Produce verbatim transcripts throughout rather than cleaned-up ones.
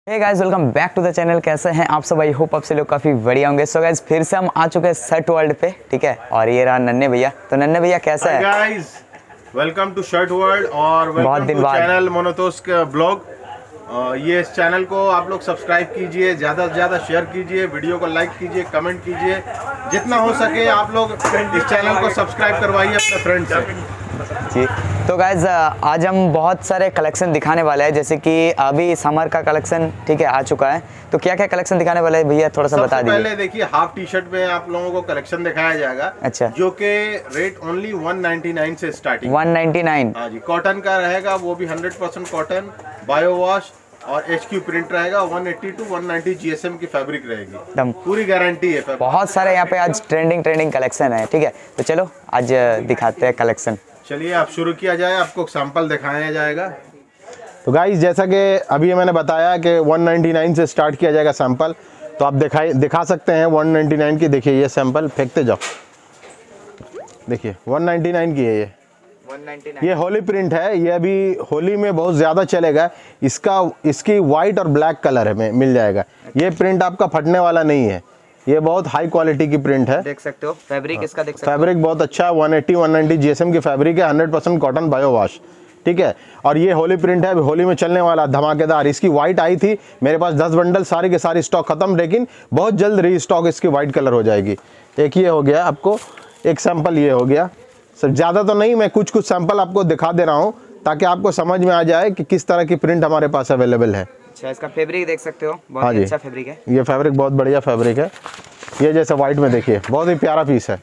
Hey guys, welcome back to the channel. कैसे हैं आप सब? आई होप आप सब लोग काफ़ी बढ़िया होंगे। सो गाइस, फिर से हम आ चुके हैं शर्ट वर्ल्ड पे, ठीक है। और ये रहा नन्हे भैया। तो नन्हे भैया कैसा है? Guys, welcome to shirt world और बहुत वेलकम दिन टू बाद चैनल मोनोतोस का ब्लॉग। ये इस चैनल को आप लोग सब्सक्राइब कीजिए, ज़्यादा से ज़्यादा शेयर कीजिए, वीडियो को लाइक कीजिए, कमेंट कीजिए, जितना हो सके आप लोग इस चैनल को सब्सक्राइब करवाइए अपने फ्रेंड से जी। तो गाइज, आज हम बहुत सारे कलेक्शन दिखाने वाले हैं, जैसे कि अभी समर का कलेक्शन, ठीक है, आ चुका है। तो क्या क्या कलेक्शन दिखाने वाले हैं भैया, थोड़ा सा बता दीजिए। पहले देखिए, हाफ टी शर्ट में आप लोगों को कलेक्शन दिखाया जाएगा। अच्छा। जो कि rate only one ninety nine से स्टार्टिंग। One ninety nine. हाँ जी, कॉटन का रहेगा, वो भी hundred percent cotton, bio wash और एच क्यू प्रिंट रहेगा। One eighty to one ninety GSM की फैब्रिक रहेगी, पूरी गारंटी है। बहुत सारे यहाँ पे आज ट्रेंडिंग ट्रेंडिंग कलेक्शन है, ठीक है। तो चलो आज दिखाते हैं कलेक्शन। चलिए आप शुरू किया जाए, आपको सैंपल दिखाया जाएगा। तो गाइस, जैसा कि अभी मैंने बताया कि वन नाइन्टी नाइन से स्टार्ट किया जाएगा सैंपल, तो आप दिखाई दिखा सकते हैं वन नाइन्टी नाइन की। देखिए ये सैंपल फेंकते जाओ, देखिए वन नाइन्टी नाइन की है ये वन नाइन्टी नाइन। ये होली प्रिंट है, ये अभी होली में बहुत ज़्यादा चलेगा। इसका इसकी वाइट और ब्लैक कलर में मिल जाएगा। ये प्रिंट आपका फटने वाला नहीं है, ये बहुत हाई क्वालिटी की प्रिंट है। देख सकते हो फैब्रिक इसका, देख सकते हो फैब्रिक बहुत अच्छा है। One eighty one ninety GSM की फैब्रिक है, hundred percent cotton bio wash, ठीक है। और ये होली प्रिंट है, अभी होली में चलने वाला धमाकेदार। इसकी वाइट आई थी मेरे पास दस बंडल, सारी के सारी स्टॉक खत्म, लेकिन बहुत जल्द री स्टॉक इसकी वाइट कलर हो जाएगी। एक ये हो गया आपको, एक सैंपल ये हो गया। सर ज़्यादा तो नहीं, मैं कुछ कुछ सैंपल आपको दिखा दे रहा हूँ ताकि आपको समझ में आ जाए कि किस तरह की प्रिंट हमारे पास अवेलेबल है। अच्छा, इसका फैब्रिक देख सकते हो, बहुत हाँ ही जी, अच्छा फैब्रिक है। ये फैब्रिक बहुत बढ़िया फैब्रिक है। ये जैसे वाइट में देखिए, बहुत ही प्यारा पीस है।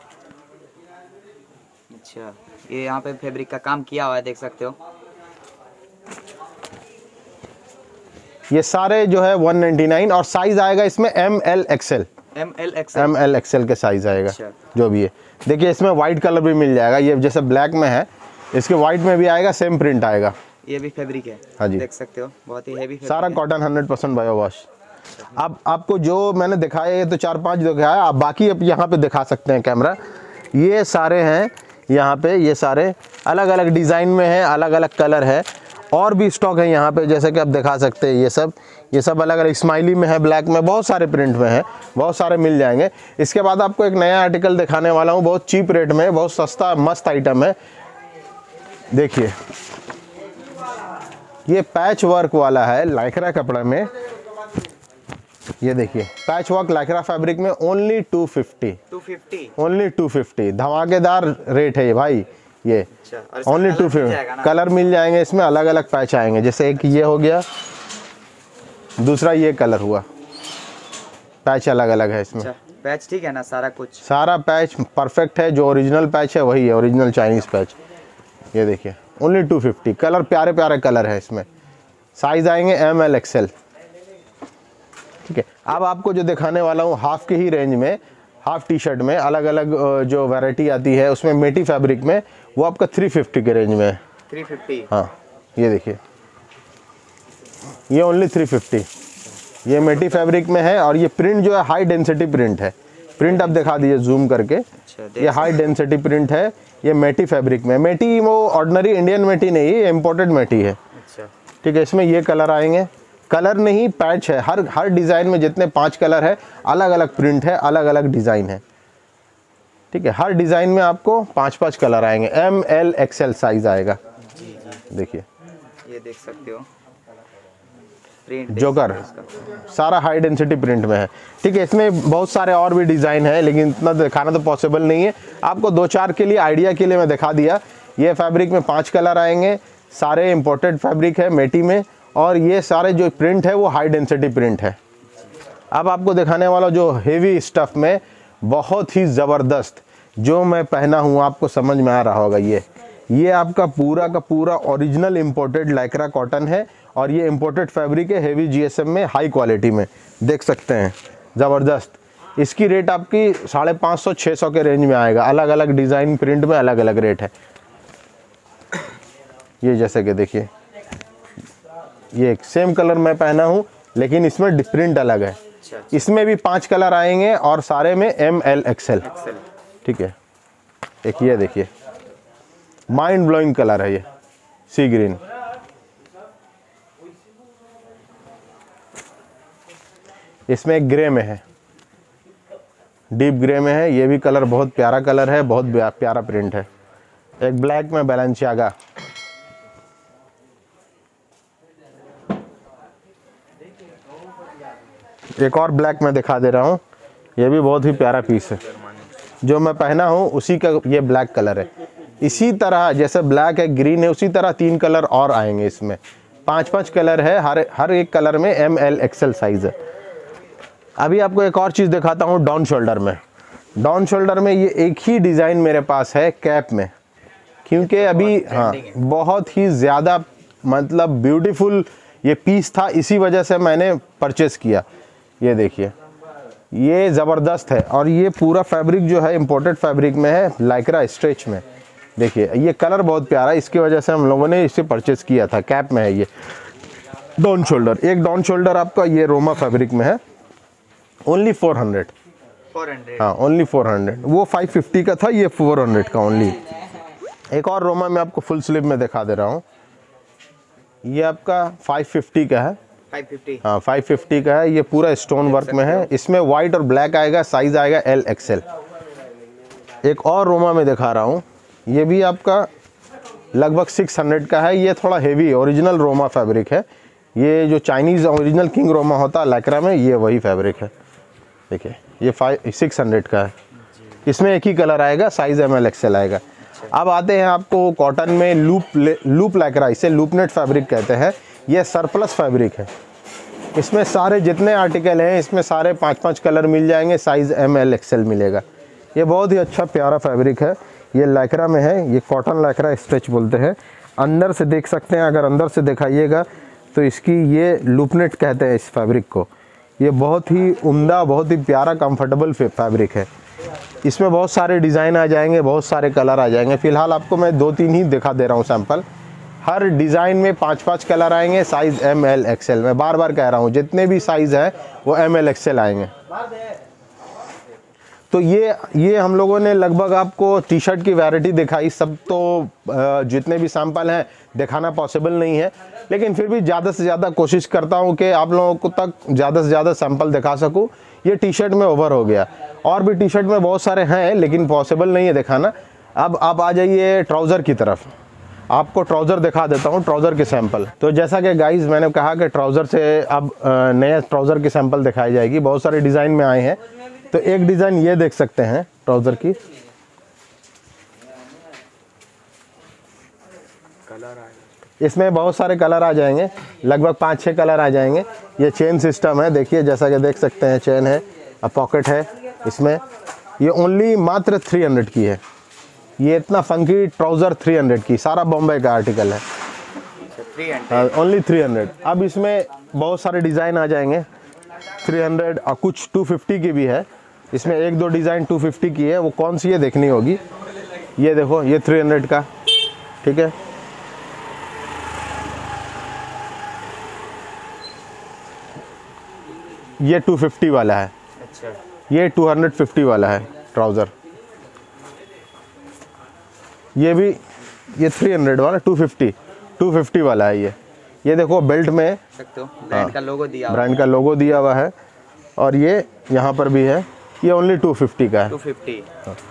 अच्छा, ये यहाँ पे फैब्रिक का काम किया हुआ है, देख सकते हो। ये सारे जो है वन नाइन्टी नाइन और साइज आएगा इसमें M L XL. M L XL M L XL के साइज आएगा। अच्छा। जो भी है, देखिए इसमें वाइट कलर भी मिल जाएगा। ये जैसे ब्लैक में है, इसके वाइट में भी आएगा, सेम प्रिंट आएगा। ये भी फैब्रिक है। हाँ जी, देख सकते हो, बहुत ही हेवी सारा cotton, hundred percent bio wash. अब आपको जो मैंने दिखाया, ये तो चार पांच दिखाया, आप बाकी अब यहाँ पे दिखा सकते हैं कैमरा। ये सारे हैं यहाँ पे, ये सारे अलग अलग डिज़ाइन में हैं, अलग अलग कलर है, और भी स्टॉक है यहाँ पे, जैसे कि आप दिखा सकते हैं। ये सब ये सब अलग अलग स्माइली में है, ब्लैक में, बहुत सारे प्रिंट में है, बहुत सारे मिल जाएंगे। इसके बाद आपको एक नया आर्टिकल दिखाने वाला हूँ, बहुत चीप रेट में, बहुत सस्ता मस्त आइटम है। देखिए ये पैच वर्क वाला है लाइक्रा कपड़ा में। ये देखिए पैच वर्क लाइक्रा फैब्रिक में only two fifty, two fifty only two fifty. धमाकेदार रेट है ये भाई। ये ओनली टू फिफ्टी। कलर मिल जाएंगे इसमें, अलग अलग पैच आएंगे। जैसे एक ये हो गया, दूसरा ये कलर हुआ, पैच अलग अलग है इसमें। पैच ठीक है ना, सारा कुछ सारा पैच परफेक्ट है। जो ओरिजिनल पैच है वही है, ओरिजिनल चाइनीज पैच। ये देखिए ओनली टू फिफ्टी। कलर प्यारे प्यारे कलर है इसमें, साइज आएंगे एम एल एक्सएल, ठीक है। अब आपको जो दिखाने वाला हूँ हाफ की ही रेंज में, हाफ टी शर्ट में अलग अलग जो वैरायटी आती है उसमें मेटी फैब्रिक में, वो आपका थ्री फिफ्टी के रेंज में है। Three fifty. हाँ, ये देखिए ये ओनली थ्री फिफ्टी। ये मेटी फैब्रिक में है, और ये प्रिंट जो है हाई डेंसिटी प्रिंट है। प्रिंट आप दिखा दीजिए जूम करके। अच्छा, ये हाई डेंसिटी प्रिंट है, ये मेटी फैब्रिक में। मेटी वो ऑर्डिनरी इंडियन मेटी नहीं है, इम्पोर्टेड मेटी है, अच्छा, ठीक है। इसमें ये कलर आएंगे, कलर नहीं पैच है। हर हर डिज़ाइन में जितने पांच कलर है, अलग अलग प्रिंट है, अलग अलग डिज़ाइन है, ठीक है। हर डिज़ाइन में आपको पांच पांच कलर आएंगे। एम एल एक्सएल साइज आएगा। जी जी, देखिए ये देख सकते हो प्रिंट, जोकर सारा हाई डेंसिटी प्रिंट में है, ठीक है। इसमें बहुत सारे और भी डिज़ाइन है, लेकिन इतना दिखाना तो पॉसिबल नहीं है। आपको दो चार के लिए, आइडिया के लिए मैं दिखा दिया। ये फैब्रिक में पांच कलर आएंगे, सारे इंपोर्टेड फैब्रिक है मेटी में, और ये सारे जो प्रिंट है वो हाई डेंसिटी प्रिंट है। अब आपको दिखाने वाला जो हेवी स्टफ़ में, बहुत ही ज़बरदस्त, जो मैं पहना हूँ आपको समझ में आ रहा होगा। ये ये आपका पूरा का पूरा ओरिजिनल इंपोर्टेड लाइक्रा कॉटन है, और ये इंपोर्टेड फैब्रिक है, हेवी जीएसएम में, हाई क्वालिटी में, देख सकते हैं, ज़बरदस्त। इसकी रेट आपकी साढ़े पाँच सौ छः सौ के रेंज में आएगा। अलग अलग डिज़ाइन प्रिंट में अलग अलग रेट है। ये जैसे कि देखिए, ये सेम कलर मैं पहना हूँ, लेकिन इसमें प्रिंट अलग है। इसमें भी पांच कलर आएंगे, और सारे में एम एल एक्सएल, ठीक है। एक ये देखिए माइंड ब्लोइंग कलर है, ये सी ग्रीन। इसमें ग्रे में है, डीप ग्रे में है। ये भी कलर बहुत प्यारा कलर है, बहुत प्यारा प्रिंट है। एक ब्लैक में बैलेंसियागा, एक और ब्लैक में दिखा दे रहा हूँ। ये भी बहुत ही प्यारा पीस है, जो मैं पहना हूँ उसी का ये ब्लैक कलर है। इसी तरह जैसे ब्लैक है, ग्रीन है, उसी तरह तीन कलर और आएंगे। इसमें पांच पांच कलर है, हर हर एक कलर में एम एल एक्सएल साइज है। अभी आपको एक और चीज़ दिखाता हूँ डाउन शोल्डर में। डाउन शोल्डर में ये एक ही डिज़ाइन मेरे पास है कैप में, क्योंकि अभी हाँ बहुत ही ज़्यादा मतलब ब्यूटीफुल ये पीस था, इसी वजह से मैंने परचेस किया। ये देखिए, ये ज़बरदस्त है। और ये पूरा फैब्रिक जो है इम्पोर्टेड फैब्रिक में है, लाइक्रा स्ट्रेच में। देखिए ये कलर बहुत प्यारा है, इसकी वजह से हम लोगों ने इसे परचेस किया था। कैप में है ये डाउन शोल्डर। एक डाउन शोल्डर आपका ये रोमा फैब्रिक में है, ओनली फोर हंड्रेड। हाँ ओनली फोर हंड्रेड। वो फाइव फिफ्टी का था, ये फोर हंड्रेड का ओनली। एक और रोमा मैं आपको फुल स्लीव में दिखा दे रहा हूँ। ये आपका फाइव फिफ्टी का है, फाइव फिफ्टी। हाँ फाइव फिफ्टी का है। ये पूरा स्टोन वर्क में है, इसमें वाइट और ब्लैक आएगा, साइज आएगा एल एक्सएल। एक और रोमा में दिखा रहा हूँ, ये भी आपका लगभग सिक्स हंड्रेड का है। ये थोड़ा हेवी ओरिजिनल रोमा फैब्रिक है। ये जो चाइनीज़ ओरिजिनल किंग रोमा होता है लाइक्रा में, ये वही फैब्रिक है। देखिए ये फाइव सिक्स हंड्रेड का है। इसमें एक ही कलर आएगा, साइज एम एल एक्सएल आएगा। अब आते हैं आपको कॉटन में लूप लूप लाइक्रा, इसे लूपनेट फैब्रिक कहते हैं। ये सरप्लस फैब्रिक है। इसमें सारे जितने आर्टिकल हैं इसमें सारे पाँच पाँच कलर मिल जाएंगे, साइज़ एम एल एक्सएल मिलेगा। ये बहुत ही अच्छा प्यारा फैब्रिक है। ये लाइक्रा में है, ये कॉटन लाइक्रा स्ट्रेच बोलते हैं। अंदर से देख सकते हैं, अगर अंदर से दिखाइएगा तो इसकी ये लूपनेट कहते हैं इस फैब्रिक को। ये बहुत ही उम्दा, बहुत ही प्यारा कंफर्टेबल फैब्रिक है। इसमें बहुत सारे डिज़ाइन आ जाएंगे, बहुत सारे कलर आ जाएंगे। फ़िलहाल आपको मैं दो तीन ही दिखा दे रहा हूँ सैम्पल। हर डिज़ाइन में पाँच पाँच कलर आएंगे, साइज़ एम एल एक्सएल। मैं बार बार कह रहा हूँ जितने भी साइज़ है वो एम एल एक्सएल आएंगे। तो ये ये हम लोगों ने लगभग आपको टी शर्ट की वैरायटी दिखाई। सब तो जितने भी सैंपल हैं दिखाना पॉसिबल नहीं है, लेकिन फिर भी ज़्यादा से ज़्यादा कोशिश करता हूँ कि आप लोगों को तक ज़्यादा से ज़्यादा सैंपल दिखा सकूँ। ये टी शर्ट में ओवर हो गया, और भी टी शर्ट में बहुत सारे हैं लेकिन पॉसिबल नहीं है दिखाना। अब आप आ जाइए ट्राउज़र की तरफ, आपको ट्राउज़र दिखा देता हूँ, ट्राउज़र के सैंपल। तो जैसा कि गाइस मैंने कहा कि ट्राउज़र से अब नए ट्राउज़र के सैंपल दिखाई जाएगी। बहुत सारे डिज़ाइन में आए हैं। तो एक डिज़ाइन ये देख सकते हैं ट्राउज़र की, इसमें बहुत सारे कलर आ जाएंगे, लगभग पाँच छः कलर आ जाएंगे। ये चेन सिस्टम है, देखिए जैसा कि देख सकते हैं चेन है, अब पॉकेट है इसमें। ये ओनली मात्र थ्री हंड्रेड की है। ये इतना फंकी ट्राउज़र थ्री हंड्रेड की, सारा बॉम्बे का आर्टिकल है, ओनली थ्री हंड्रेड। अब इसमें बहुत सारे डिज़ाइन आ जाएंगे थ्री हंड्रेड, और कुछ टू फिफ्टी की भी है। इसमें एक दो डिज़ाइन टू फिफ्टी की है, वो कौन सी है देखनी होगी। ये देखो, ये थ्री हंड्रेड का, ठीक है। ये टू फिफ्टी वाला है। अच्छा। ये टू फिफ्टी वाला है ट्राउज़र। ये भी ये थ्री हंड्रेड वाला, टू फिफ्टी टू फिफ्टी वाला है ये। ये देखो बेल्ट में सकते हो ब्रांड का लोगो दिया, ब्रांड का लोगो दिया हुआ है। और ये यहाँ पर भी है, ये ओनली टू फिफ्टी का है। Two fifty.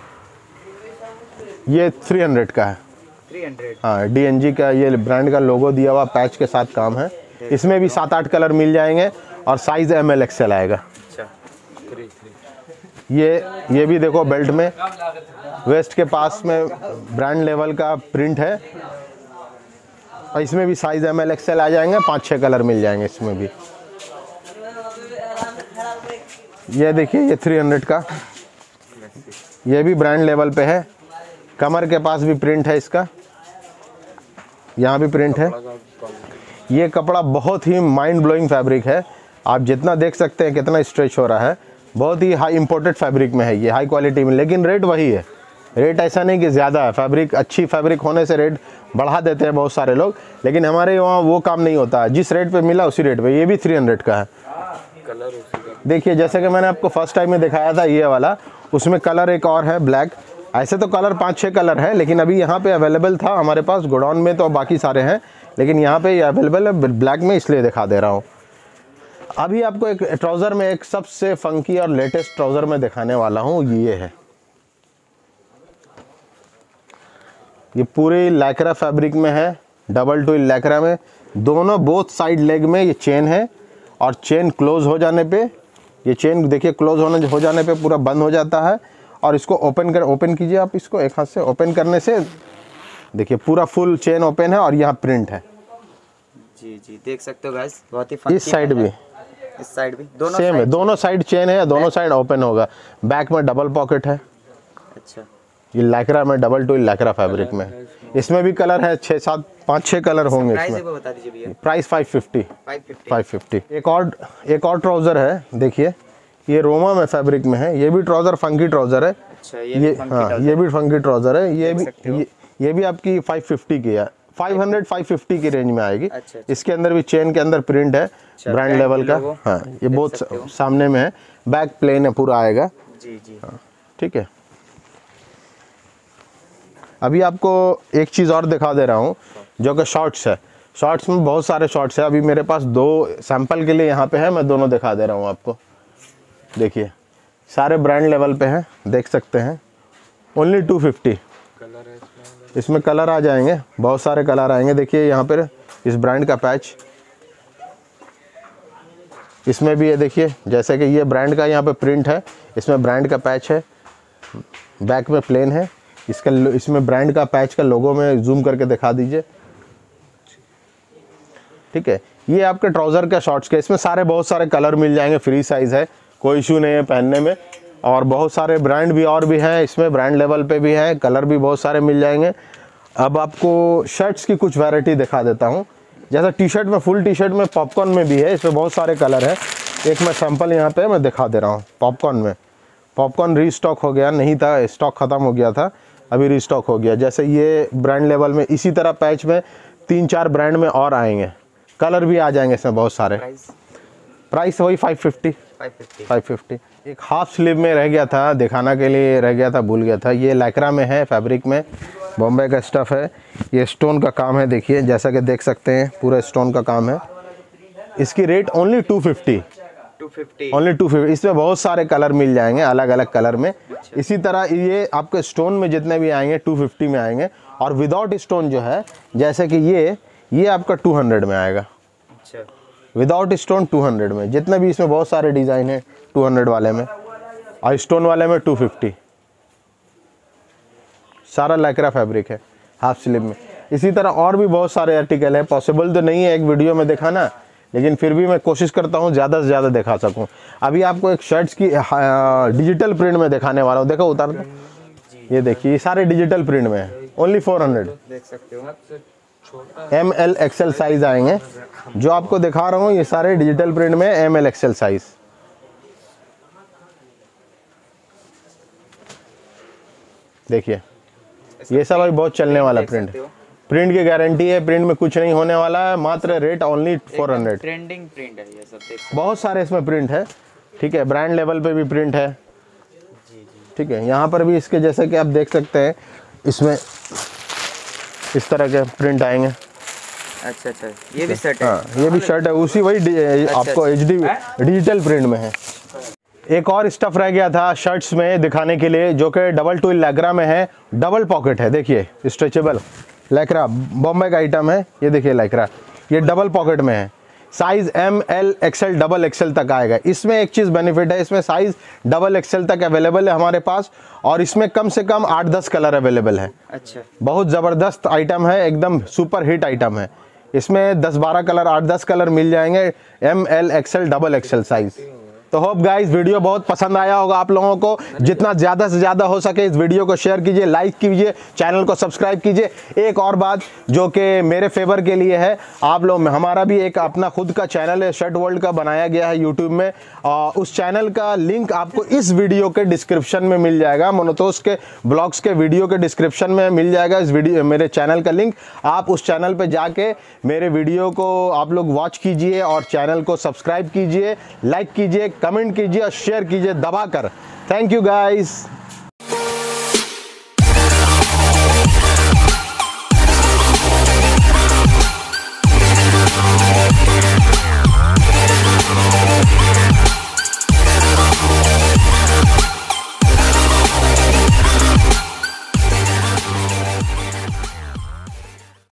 ये थ्री हंड्रेड का है, थ्री हंड्रेड। हाँ, डी एन जी का ये ब्रांड का लोगो दिया हुआ पैच के साथ काम है। इसमें भी सात आठ कलर मिल जाएंगे, और साइज एम एल एक्सएल आएगा। अच्छा। ये ये भी देखो बेल्ट में, वेस्ट के पास में ब्रांड लेवल का प्रिंट है, और इसमें भी साइज एम एल एक्सएल आ जाएंगे, पाँच छः कलर मिल जाएंगे इसमें भी। ये देखिए ये थ्री हंड्रेड का, ये भी ब्रांड लेवल पे है। कमर के पास भी प्रिंट है इसका, यहाँ भी प्रिंट है। ये कपड़ा बहुत ही माइंड ब्लोइंग फैब्रिक है। आप जितना देख सकते हैं कितना स्ट्रेच हो रहा है, बहुत ही हाई इम्पोर्टेड फैब्रिक में है ये, हाई क्वालिटी में। लेकिन रेट वही है, रेट ऐसा नहीं कि ज़्यादा है। फैब्रिक अच्छी फैब्रिक होने से रेट बढ़ा देते हैं बहुत सारे लोग, लेकिन हमारे वहाँ वो काम नहीं होता है। जिस रेट पे मिला उसी रेट पे। ये भी थ्री हंड्रेड का है। कलर देखिए, जैसे कि मैंने आपको फर्स्ट टाइम में दिखाया था ये वाला, उसमें कलर एक और है ब्लैक। ऐसे तो कलर पाँच छः कलर है, लेकिन अभी यहाँ पे अवेलेबल था हमारे पास गोडाउन में, तो बाकी सारे हैं, लेकिन यहाँ पे ये अवेलेबल है ब्लैक में, इसलिए दिखा दे रहा हूँ। अभी आपको एक ट्राउज़र में एक सबसे फंकी और लेटेस्ट ट्राउज़र में दिखाने वाला हूँ, ये है। ये पूरे लैक्रा फैब्रिक में है, डबल टू लैक्रा में, दोनों बोथ साइड लेग में ये चेन है और चेन क्लोज हो जाने पे, ये चेन देखिए क्लोज होने हो जाने पे पूरा बंद हो जाता है। और इसको ओपन कर ओपन कीजिए आप, इसको एक हाथ से ओपन करने से देखिए पूरा फुल चेन ओपन है और यहाँ प्रिंट है। जी जी देख सकते हो गाइस, बहुत ही इस साइड भी, इस साइड भी दोनों सेम है, दोनों साइड चेन है, दोनों साइड ओपन होगा। बैक में डबल पॉकेट है। अच्छा, ये लैक्रा में, डबल टू लैक्रा फैब्रिक में। इसमें भी कलर है, छः सात पाँच छः कलर होंगे इसमें। बता दीजिए भैया। Price five fifty five fifty. एक और एक और ट्राउज़र है, देखिए ये रोमा में फैब्रिक में है। ये भी ट्राउज़र फंकी ट्राउज़र है। अच्छा, ये, ये हाँ ये भी फंकी ट्राउज़र है। ये भी ये, ये भी आपकी फाइव फिफ्टी की है, फाइव हंड्रेड फाइव फिफ्टी की रेंज में आएगी। अच्छा, इसके अंदर भी चेन के अंदर प्रिंट है, ब्रांड लेवल का। हाँ, ये बहुत सामने में है, बैक प्लेन है पूरा आएगा। जी जी हाँ, ठीक है। अभी आपको एक चीज़ और दिखा दे रहा हूँ जो कि शॉर्ट्स है। शॉर्ट्स में बहुत सारे शॉर्ट्स है, अभी मेरे पास दो सैंपल के लिए यहाँ पे है, मैं दोनों दिखा दे रहा हूँ आपको। देखिए सारे ब्रांड लेवल पे हैं, देख सकते हैं। Only two fifty. इसमें कलर आ जाएंगे, बहुत सारे कलर आएंगे। देखिए यहाँ पर इस ब्रांड का पैच, इसमें भी है देखिए, जैसे कि ये ब्रांड का यहाँ पे प्रिंट है, इसमें ब्रांड का पैच है, बैक में प्लेन है। इसका इसमें ब्रांड का पैच का लोगो में जूम करके दिखा दीजिए, ठीक है। ये आपके ट्राउज़र का शॉर्ट्स के, इसमें सारे बहुत सारे कलर मिल जाएंगे, फ्री साइज़ है, कोई इशू नहीं है पहनने में। और बहुत सारे ब्रांड भी और भी हैं इसमें, ब्रांड लेवल पे भी है, कलर भी बहुत सारे मिल जाएंगे। अब आपको शर्ट्स की कुछ वैरायटी दिखा देता हूँ। जैसा टी शर्ट में, फुल टी शर्ट में पॉपकॉर्न में भी है, इसमें बहुत सारे कलर है। एक मैं सैंपल यहाँ पे मैं दिखा दे रहा हूँ। पॉपकॉर्न में, पॉपकॉर्न रीस्टॉक हो गया, नहीं था, स्टॉक ख़त्म हो गया था, अभी रीस्टॉक हो गया। जैसे ये ब्रांड लेवल में, इसी तरह पैच में तीन चार ब्रांड में और आएंगे, कलर भी आ जाएंगे इसमें बहुत सारे। प्राइस वही फाइव फिफ्टी फाइव फिफ्टी। एक हाफ स्लीव में रह गया था, दिखाना के लिए रह गया था, भूल गया था। ये लैक्रा में है, फैब्रिक में, बॉम्बे का स्टफ़ है। ये स्टोन का काम है, देखिए जैसा कि देख सकते हैं, पूरा स्टोन का काम है। इसकी rate only two fifty only two fifty. इसमें बहुत सारे कलर मिल जाएंगे, अलग अलग कलर में। इसी तरह ये आपके स्टोन में जितने भी आएंगे टू फिफ्टी में आएंगे, और विदाउट स्टोन जो है, जैसे कि ये ये आपका टू हंड्रेड में आएगा। अच्छा, विदाउट स्टोन टू हंड्रेड में। जितने भी इसमें बहुत सारे डिज़ाइन है टू हंड्रेड वाले में, और स्टोन वाले में टू फिफ्टी। सारा लैक्रा फैब्रिक है हाफ स्लीव में। इसी तरह और भी बहुत सारे आर्टिकल है, पॉसिबल तो नहीं है एक वीडियो में दिखाना, लेकिन फिर भी मैं कोशिश करता हूँ ज़्यादा से ज़्यादा दिखा सकूँ। अभी आपको एक शर्ट्स की डिजिटल प्रिंट में दिखाने वाला हूँ, देखो उतार दो। ये देखिए, ये सारे डिजिटल प्रिंट में है, ओनली फोर हंड्रेड। देख सकते हो, एम एल एक्सएल साइज आएंगे। जो आपको दिखा रहा हूँ ये सारे डिजिटल प्रिंट में एम एल एक्सएल साइज। देखिए ये सब अभी बहुत चलने वाला प्रिंट। प्रिंट की गारंटी है, प्रिंट में कुछ नहीं होने वाला है, मात्र rate only four hundred. Trending print है ये सब, देख बहुत सारे इसमें प्रिंट है, ठीक है। ब्रांड लेवल पे भी प्रिंट है, ठीक है। यहाँ पर भी इसके जैसे कि आप देख सकते हैं, इसमें इस तरह के प्रिंट आएंगे। अच्छा अच्छा, ये भी शर्ट है। हाँ, ये भी शर्ट है, उसी वही अच्छा, आपको एच डी डिजिटल प्रिंट में है। एक और स्टफ रह गया था शर्ट्स में दिखाने के लिए, जो कि डबल टू लैक्रा में है, डबल पॉकेट है। देखिए स्ट्रेचेबल लैक्रा, बॉम्बे का आइटम है। ये देखिए लैक्रा, ये डबल पॉकेट में है। Size M L XL double XL तक आएगा। इसमें एक चीज़ बेनिफिट है, इसमें साइज़ डबल एक्सएल तक अवेलेबल है हमारे पास, और इसमें कम से कम आठ दस कलर अवेलेबल है। अच्छा, बहुत ज़बरदस्त आइटम है, एकदम सुपर हिट आइटम है। इसमें दस बारह कलर, आठ दस कलर मिल जाएंगे, M L XL double XL size. तो होप गाइस वीडियो बहुत पसंद आया होगा आप लोगों को। जितना ज़्यादा से ज़्यादा हो सके इस वीडियो को शेयर कीजिए, लाइक कीजिए, चैनल को सब्सक्राइब कीजिए। एक और बात जो कि मेरे फेवर के लिए है, आप लोग, हमारा भी एक अपना खुद का चैनल है, शर्ट वर्ल्ड का बनाया गया है यूट्यूब में, और उस चैनल का लिंक आपको इस वीडियो के डिस्क्रिप्शन में मिल जाएगा। मोनोतोस के ब्लॉग्स के वीडियो के डिस्क्रिप्शन में मिल जाएगा इस वीडियो, मेरे चैनल का लिंक। आप उस चैनल पर जाके मेरे वीडियो को आप लोग वॉच कीजिए, और चैनल को सब्सक्राइब कीजिए, लाइक कीजिए, कमेंट कीजिए और शेयर कीजिए दबाकर। Thank you guys.